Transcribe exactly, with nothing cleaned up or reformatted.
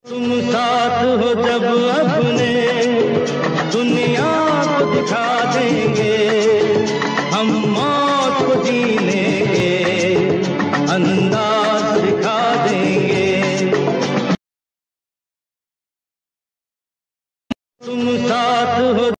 तुम साथ हो जब अपने दुनिया को दिखा देंगे, हम मौत को जीने के अंदाज दिखा देंगे। तुम साथ हो